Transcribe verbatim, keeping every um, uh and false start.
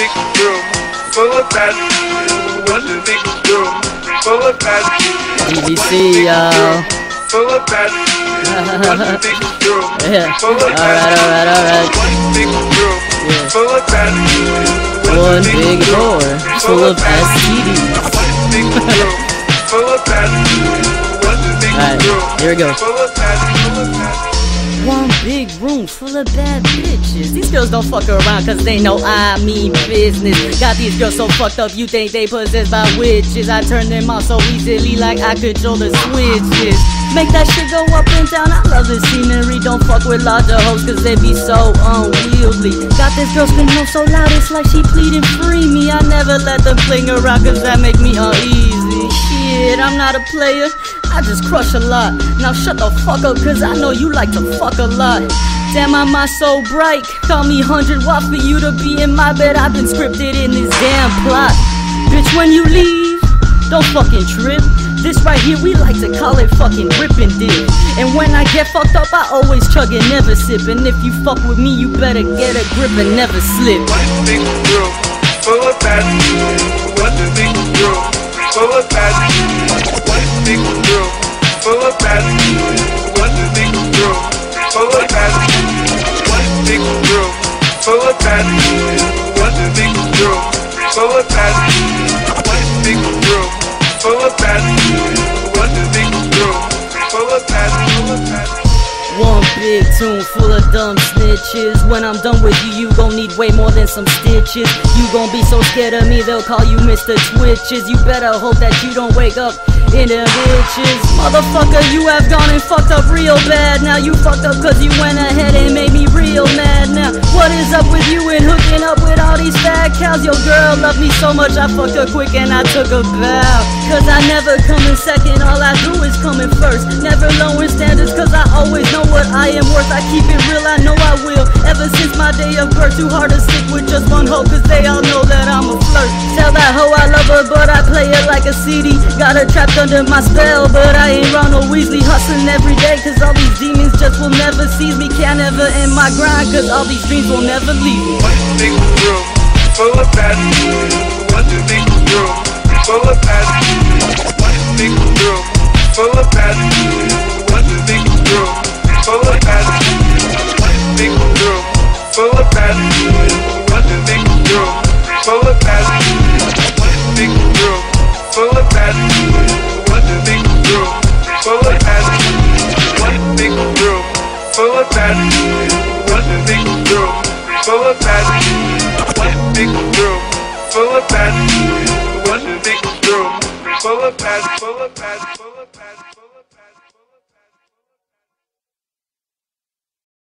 big room full of bad. One big room full of bad. D V C, y'all. Full of bad. One big room full of bad. Alright, alright, alright. One big room Yeah. full of bad. One big whore full of S T Ds. One big room full of bad. One big Alright, room here we go. full of bad. Full of bad. One big room full of bad bitches. These girls don't fuck around cause they know I mean business. Got these girls so fucked up you think they possessed by witches. I turn them on so easily like I control the switches. Make that shit go up and down, I love the scenery. Don't fuck with larger hoes cause they be so unwieldy. Got this girl screaming so loud it's like she pleading free me. I never let them fling around cause that make me uneasy. Shit, I'm not a player, I just crush a lot. Now shut the fuck up cause I know you like to fuck a lot. Damn, my mind so bright, call me one hundred watts for you to be in my bed. I've been scripted in this damn plot. Bitch, when you leave, don't fucking trip. This right here, we like to call it fucking rip and dip. And when I get fucked up, I always chug and never sip. And if you fuck with me, you better get a grip and never slip. One big room full of bad. One big room full of bad. One big room full of bad. One big room full of bad. One big room full of bad. One big room full of bad. One big room full of bad. One big room full of bad. Full of bad. One big tune full of dumb snitches. When I'm done with you, you gon' need way more than some stitches. You gon' be so scared of me, they'll call you Mister Twitches. You better hope that you don't wake up in the bitches. Motherfucker, you have gone and fucked up real bad. Now you fucked up cause you went ahead and made me real mad. Now, what is up with you and hooking up with all these fat cows? Your girl loved me so much, I fucked her quick and I took a bow. Cause I never come in second, all I do is come in first. Never lowering standards cause I always know what I am worth. I keep it real, I know I will. Ever since my day of birth, too hard to stick with just one hoe cause they all know that I'm a flirt. Tell that hoe I love her but I play it like a C D. Got her trapped under my spell but I ain't Ronald Weasley. Hustling every day cause all these demons just will never seize me. Can't ever end my grind cause all these dreams will never leave me. One big room full of bad. One big room full of bad. One big room full of bad. One big room full of bad. One big room full of bad. One big room full of bad. One big room full of bad. One big room full of bad. One big room full of bad. One big room full of bad. One big room full of bad. One big room full of bad. Full of bad. Full of bad.